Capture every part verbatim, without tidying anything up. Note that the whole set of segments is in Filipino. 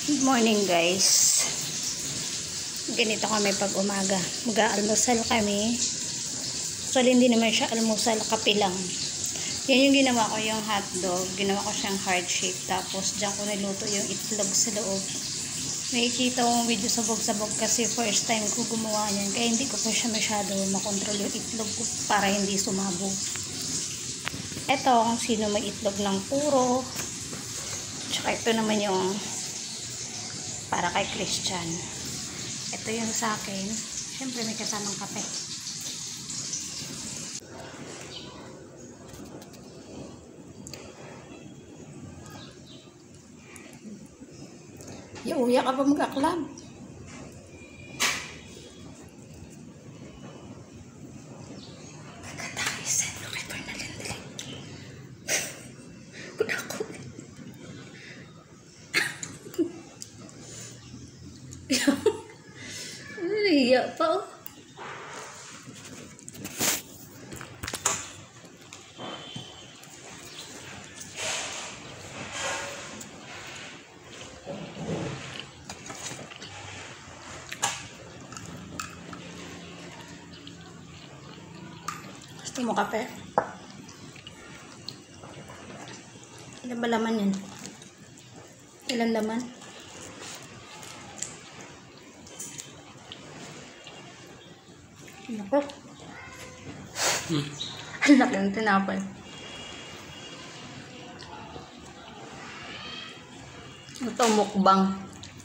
Good morning guys. Ganito kami pag umaga. Mag-aalmusal kami. So hindi naman siya almusal, kape lang. Yan yung ginawa ko, yung hotdog. Ginawa ko siyang heart shape. Tapos dyan ko niluto yung itlog sa loob. Nakikita kong video sabog-sabog kasi first time ko gumawa niyan. Kaya hindi ko pa siya masyado makontrol yung itlog ko para hindi sumabog. Ito kung sino may itlog ng puro. Tsaka ito naman yung para kay Christian. Ito yung sa akin. Siyempre may kasamang kape. Uya ka pa mag-aklab. Kagatakisan. Lukay pa na lindali. Kudako. Iya pa oh. Gusto mo kape? Ilan ba laman yan? Ilan laman? Ako. Hmm. Ang laki ng tinapay. Ito mukbang.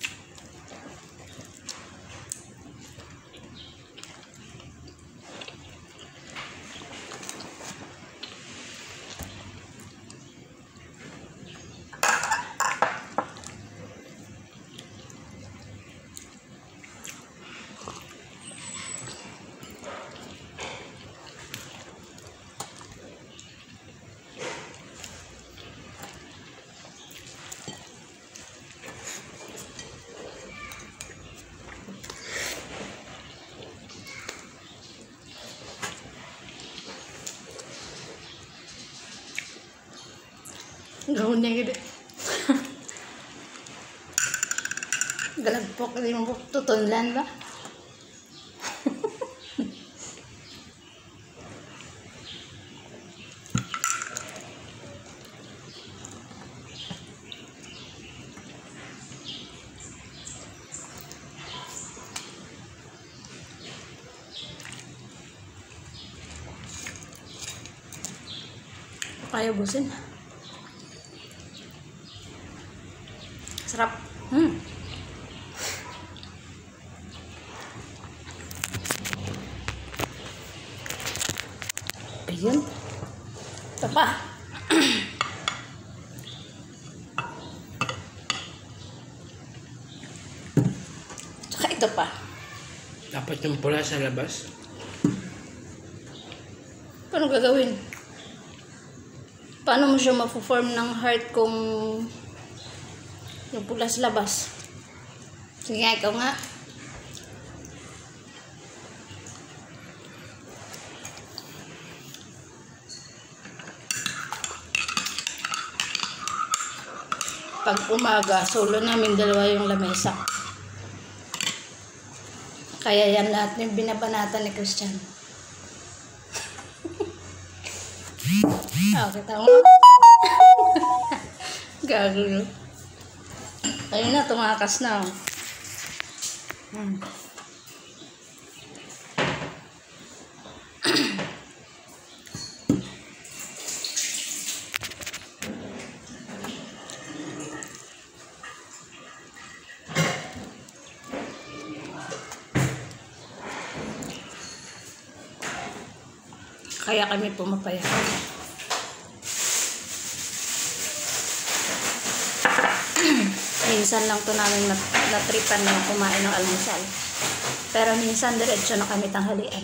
Gawin niya gini. Galagpok din mo tutunlan ba? Kaya busin. Sarap. Hmm. Ayun. Ito pa. Tsaka ito pa. Dapat yung pula sa labas. Paano gagawin? Paano mo siya ma-form ng heart kung yung pula sa labas? Sige nga, ikaw nga. Pag umaga, solo namin dalawa yung lamesa. Kaya yan lahat yung binabanatan ni Christian. Ah, kita mo. Gago. Ayun na, tumakas na. Hmm. Kaya kami pumapayat. Minsan lang to namin natripan na kumain ng almusal. Pero minsan diretso na kami tanghalian.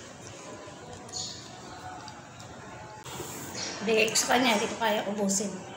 Di sa kanya, hindi ko kaya ubusin.